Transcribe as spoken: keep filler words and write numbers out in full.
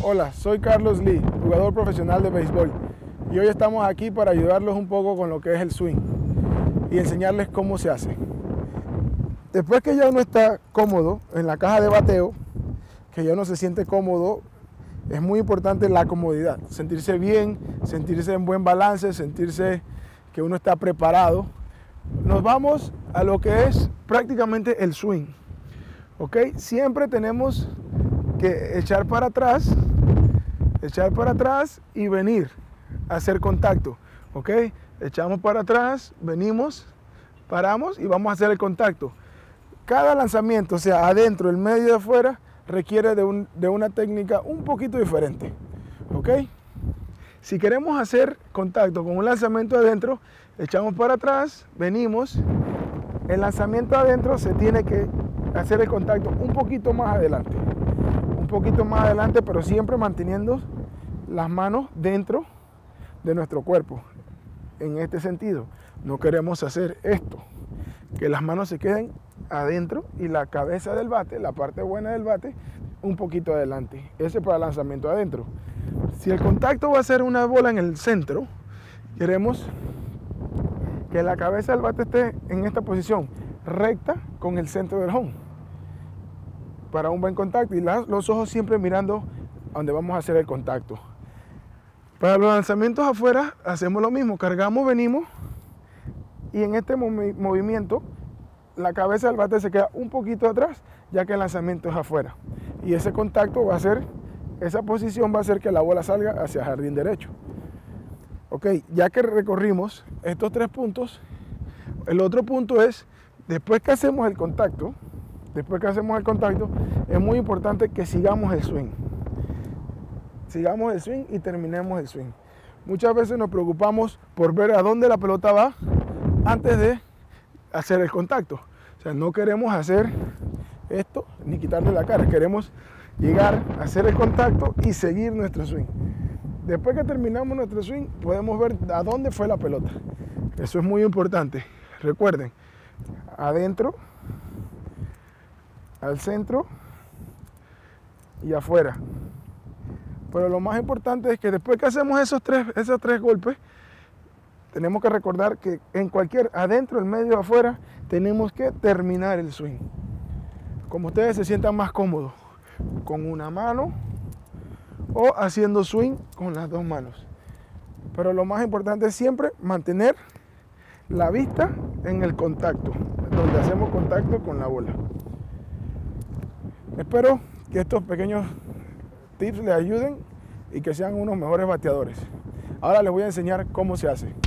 Hola, soy Carlos Lee, jugador profesional de béisbol, y hoy estamos aquí para ayudarlos un poco con lo que es el swing y enseñarles cómo se hace. Después que ya uno está cómodo en la caja de bateo, que ya uno se siente cómodo, es muy importante la comodidad, sentirse bien, sentirse en buen balance, sentirse que uno está preparado. Nos vamos a lo que es prácticamente el swing. ¿Ok? Siempre tenemos que echar para atrás, echar para atrás y venir a hacer contacto. ¿Ok? Echamos para atrás, venimos, paramos y vamos a hacer el contacto. Cada lanzamiento, o sea, adentro, el medio y afuera, requiere de, un, de una técnica un poquito diferente. ¿Ok? Si queremos hacer contacto con un lanzamiento adentro, echamos para atrás, venimos. El lanzamiento adentro se tiene que hacer el contacto un poquito más adelante. Un poquito más adelante, pero siempre manteniendo las manos dentro de nuestro cuerpo. En este sentido, no queremos hacer esto, que las manos se queden adentro y la cabeza del bate, la parte buena del bate, un poquito adelante. Ese para el lanzamiento adentro. Si el contacto va a ser una bola en el centro, queremos que la cabeza del bate esté en esta posición, recta con el centro del home, para un buen contacto, y los ojos siempre mirando a donde vamos a hacer el contacto. Para los lanzamientos afuera hacemos lo mismo, cargamos, venimos, y en este movi movimiento la cabeza del bate se queda un poquito atrás, ya que el lanzamiento es afuera, y ese contacto va a ser, esa posición va a hacer que la bola salga hacia el jardín derecho. Ok, ya que recorrimos estos tres puntos, el otro punto es, después que hacemos el contacto, después que hacemos el contacto, es muy importante que sigamos el swing. Sigamos el swing y terminemos el swing. Muchas veces nos preocupamos por ver a dónde la pelota va antes de hacer el contacto. O sea, no queremos hacer esto ni quitarle la cara, queremos llegar a hacer el contacto y seguir nuestro swing. Después que terminamos nuestro swing, podemos ver a dónde fue la pelota. Eso es muy importante. Recuerden, adentro, al centro y afuera. Pero lo más importante es que después que hacemos esos tres, esos tres golpes, tenemos que recordar que en cualquier, adentro, el medio, afuera, tenemos que terminar el swing. Como ustedes se sientan más cómodos, con una mano o haciendo swing con las dos manos. Pero lo más importante es siempre mantener la vista en el contacto, donde hacemos contacto con la bola. Espero que estos pequeños tips les ayuden y que sean unos mejores bateadores. Ahora les voy a enseñar cómo se hace.